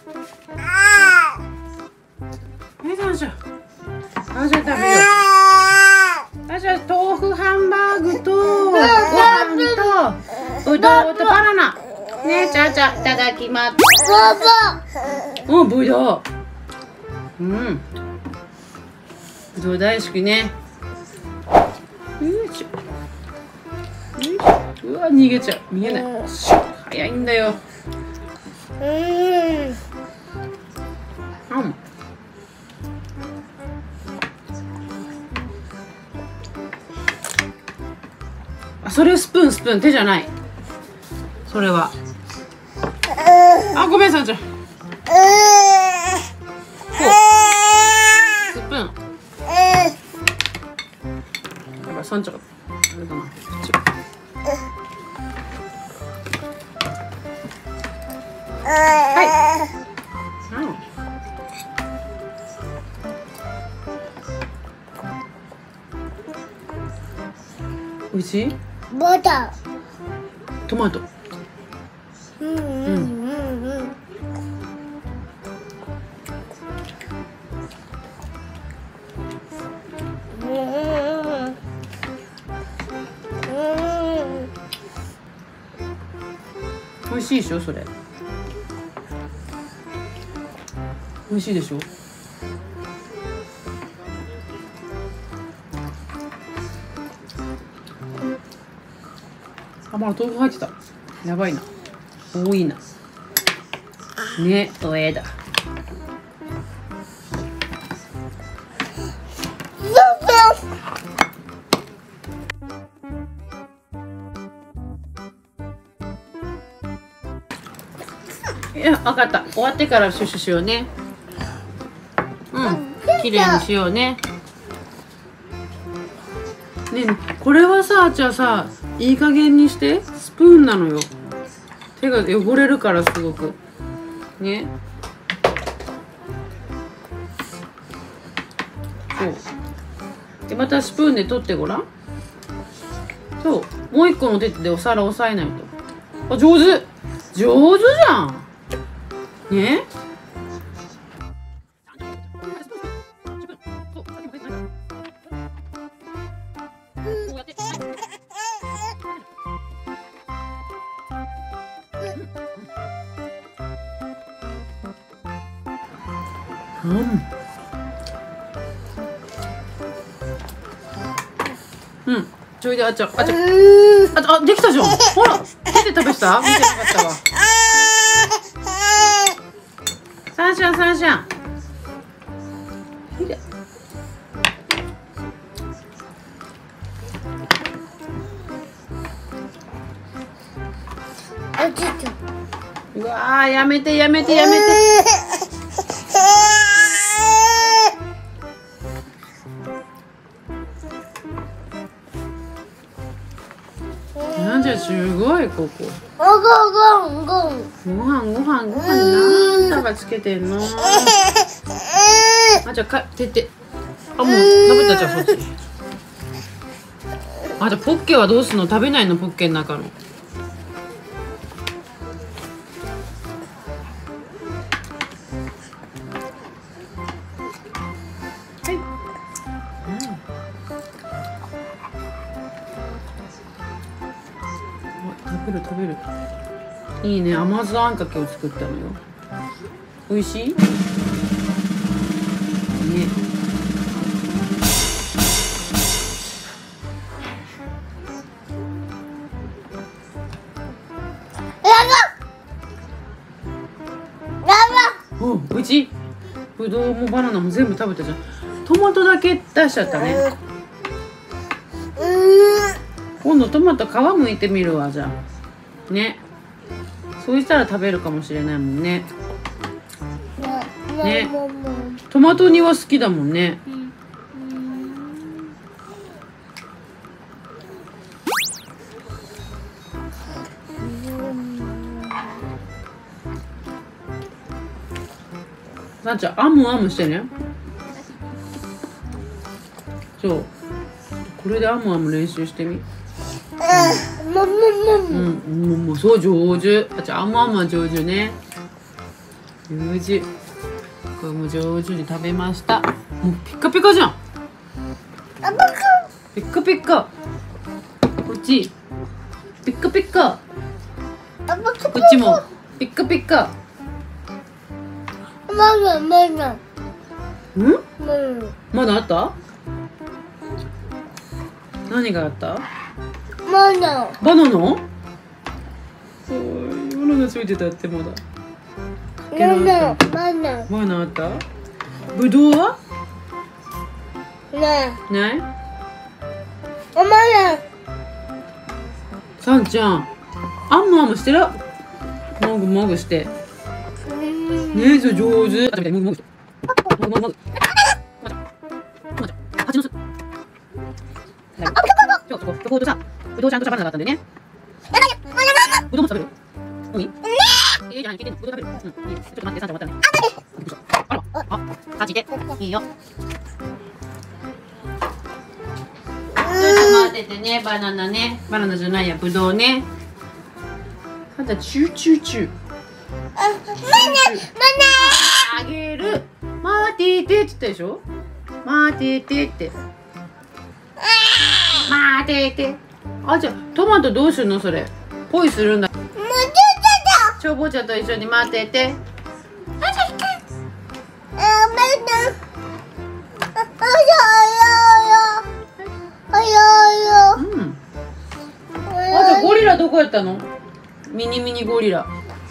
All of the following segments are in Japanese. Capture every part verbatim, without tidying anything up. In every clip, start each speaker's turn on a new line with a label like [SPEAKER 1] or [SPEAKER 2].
[SPEAKER 1] え、サンシャ。サンシャ食べよう。サンシャ、豆腐ハンバーグとご飯とぶどうとバナナ。ね、ちゃちゃいただきます。お、ぶどう。うん。ぶどう大好きね。よいしょ。よいしょ。うわ、逃げちゃう。見えない。早いんだよ。うん。あ、それスプーンスプーン手じゃない。それは。あ、ごめんさんちゃん。こう。スプーン。やばい、さんちゃん。あれだな。はい。おいしい？
[SPEAKER 2] バタ
[SPEAKER 1] ー。トマト。
[SPEAKER 2] うんうんうんうん。
[SPEAKER 1] 美味しいでしょそれ。美味しいでしょ。あ、まだ豆腐入ってた。やばいな。多いな。ね、おえだ。いや、わかった。終わってからシュッシュしようね。うん、綺麗にしようね。ねえ、これはさ、じゃあさ、いい加減にして。スプーンなのよ。手が汚れるからすごく。ね。そう。で、またスプーンで取ってごらん。そう。もう一個の手でお皿押さえないと。あ、上手。上手じゃん。ね。うん。うん。ちょいで、あっちゃん、あっちゃん。あ、あ、できたじゃん。ほら、手で食べてた？見てなかったわ。サンシャン、サンシャン。うわー、やめて、やめて、やめて。なんじゃ、すごい、ここ。
[SPEAKER 2] ごごごご。
[SPEAKER 1] ご飯、ご飯、ご飯、なんだかつけてんの。あ、じゃあ、か、てって。あ、もう、食べたじゃん、そっち。あ、じゃあ、ポッケはどうすんの、食べないの、ポッケの中の。食べる食べる。いいね、甘酢あんかけを作ったのよ。美味しい？ね。お、美味しい。ぶどうもバナナも全部食べたじゃん。トマトだけ出しちゃったね。今度トマト皮むいてみるわ、じゃあ。ね。そうしたら食べるかもしれないもんね。ね。トマト煮は好きだもんね。なっちゃん、あむあむしてね。そう。これであむあむ練習してみ。うん、もう、もう、そう、上手。あ、じゃあ、あむあむは上手ね。 上手。これも上手に食べました。もうピッカピカじゃん。
[SPEAKER 2] あぶく。
[SPEAKER 1] ピッカピカ。こっち。ピッカピカ。
[SPEAKER 2] あぶく。
[SPEAKER 1] こっちも。ピッカピカ。
[SPEAKER 2] ママママ。
[SPEAKER 1] ん？
[SPEAKER 2] うん。
[SPEAKER 1] まだあった？何があった？
[SPEAKER 2] ママ。
[SPEAKER 1] バナナ？おい、バナナついてたってまだ。
[SPEAKER 2] ママママ。
[SPEAKER 1] バナナあった？ぶどうは？
[SPEAKER 2] ねえ。
[SPEAKER 1] ない？
[SPEAKER 2] お前ら。
[SPEAKER 1] さんちゃん、あんもあんもしてる。もぐもぐして。ねえ、それ上手。あ、もぐもぐして。もぐもぐもぐ。蜂の巣。今日そこ、今日ほどさ、ぶどうちゃんとバナナがあったんでね。ぶどうも食べる。もういい？いいじゃない、聞いてんの。ぶどう食べる。うん、いい。ちょっと待って、さんちゃん終わったね。あら、あ、さちで。いいよ。ちょっと待っててね、バナナね。バナナじゃないや、ぶどうね。あんた、チューチューチュー。
[SPEAKER 2] あ、マママ
[SPEAKER 1] あげる。マーティーテって言ったでしょ。マーティーテって。マーティーテ。あ、じゃあトマトどうするのそれ。ポイするんだ。
[SPEAKER 2] もうちょっと。
[SPEAKER 1] ちょうぼちゃんと一緒にマーティーテ。
[SPEAKER 2] あ、ママ。あ、あややや。あやや。
[SPEAKER 1] うん。あ、じゃあゴリラどこやったの？ミニミニゴリラ。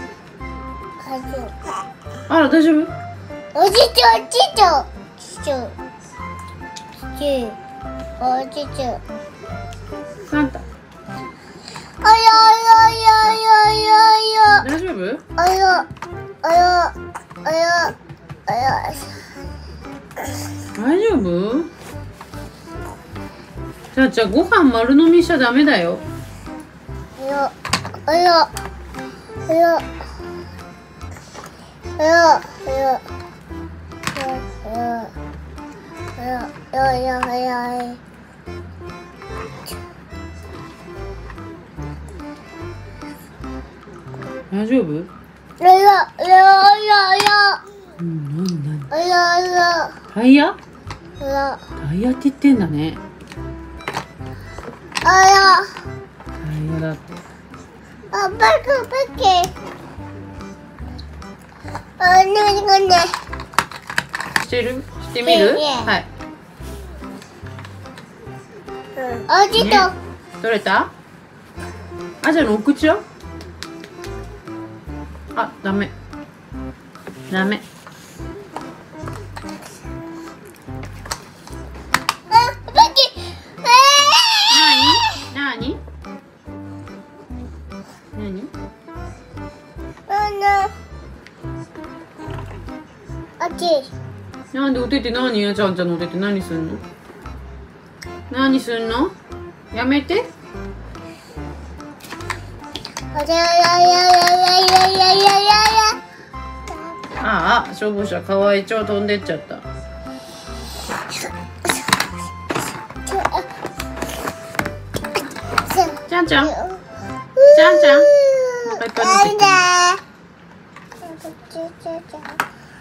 [SPEAKER 1] あら、大丈夫？
[SPEAKER 2] おじちゃん、ちちゃん。ちちゃん。ち。おじちゃん。
[SPEAKER 1] サンタ。
[SPEAKER 2] あやややややや。
[SPEAKER 1] 大丈夫？
[SPEAKER 2] あや。あや。あや。あや。
[SPEAKER 1] 大丈夫？じゃあ、じゃあご飯丸飲みしちゃダメだよ。
[SPEAKER 2] あや。あや。あや。あや。あや。あや。あや。あや。あや。あや。
[SPEAKER 1] 大丈夫？
[SPEAKER 2] あや。あや。あや。
[SPEAKER 1] うん、なになに？
[SPEAKER 2] あや。あや。
[SPEAKER 1] タイヤ？
[SPEAKER 2] あや。
[SPEAKER 1] タイヤって言ってんだね。
[SPEAKER 2] あや。
[SPEAKER 1] タイヤだって。
[SPEAKER 2] あ、バクバキ。あ、ねねね。
[SPEAKER 1] してる？してみる？
[SPEAKER 2] ねえねえ
[SPEAKER 1] はい。
[SPEAKER 2] あ、ちと。
[SPEAKER 1] 取れた？あ、じゃあのお口は？あ、ダメ。ダメ。
[SPEAKER 2] あ、バキ。え
[SPEAKER 1] なに？なに？なに？
[SPEAKER 2] あの。あっち。
[SPEAKER 1] なんでお手手何や？ちゃんちゃんのお手手何すんの？何すんの？やめて。
[SPEAKER 2] あややややややややや。
[SPEAKER 1] ああ、消防車かわいい。超飛んでっちゃった。ちゃんちゃん。ちゃんちゃん。お腹いっぱい乗ってきてる。